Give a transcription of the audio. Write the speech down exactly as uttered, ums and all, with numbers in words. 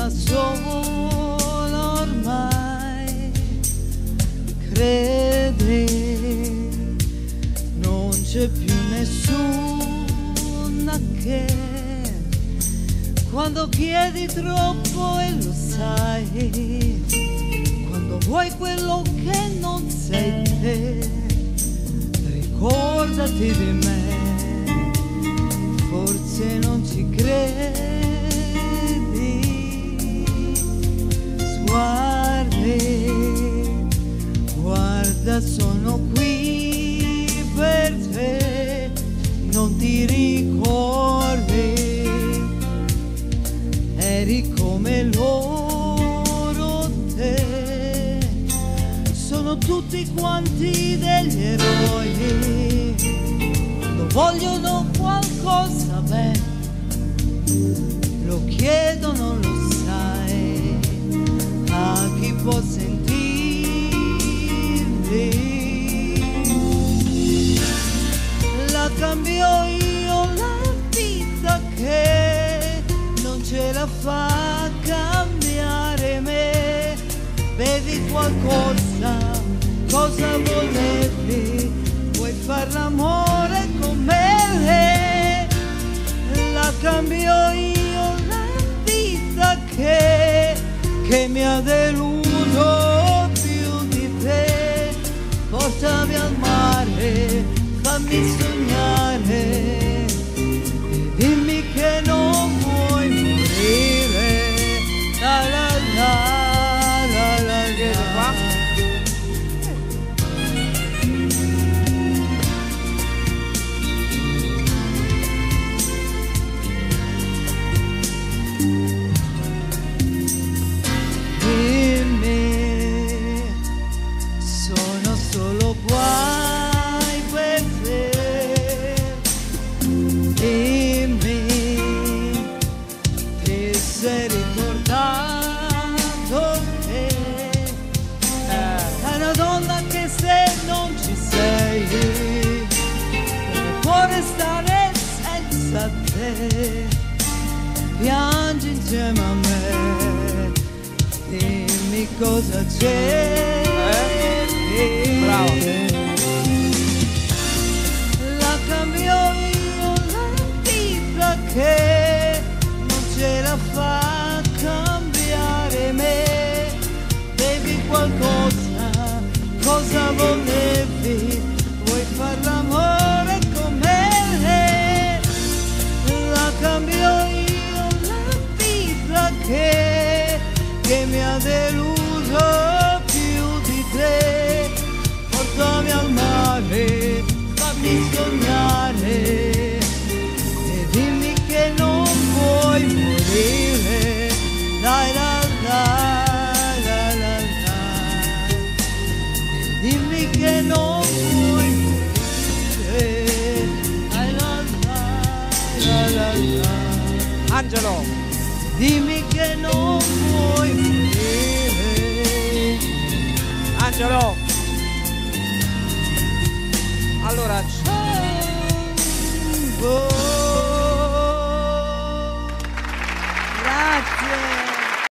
da sola ormai, credi, non c'è più nessuna che quando chiedi troppo e lo sai, quando vuoi quello che non sei te, ricordati di me, forse non ci credi, sguardi, guarda sono qui per te, non ti ricordi, eri come loro te, sono tutti quanti degli eroi, quando vogliono qualcosa bene, lo chiedono, lo sai, a chi può sentirli, la cambio io la vita che non ce la fa cambiare me, bevi qualcosa, cosa volevi, vuoi far l'amore con me, la cambio io la vita che, che mi ha deluso più di te, portami al mare, fammi sognare e dimmi che non vuoi morire, la la la la la la. Dimmi, sono solo guai per te, dimmi, ti sei ricordato che è una donna che se non ci sei come può restare senza te, piangi insieme a me, dimmi cosa c'è, eh? Bravo. La cambio io la vita che non ce la fa cambiare me, bevi qualcosa, cosa volevi, vuoi far l'amore con me, la cambio io la vita che, che mi ha deluso più di te, portami al mare, fammi sognare e dimmi che non vuoi morire, dai la la la la la, e dimmi che non vuoi morire, dai la la la la la. Angelo, dimmi che non vuoi morire, Angelo, allora oh.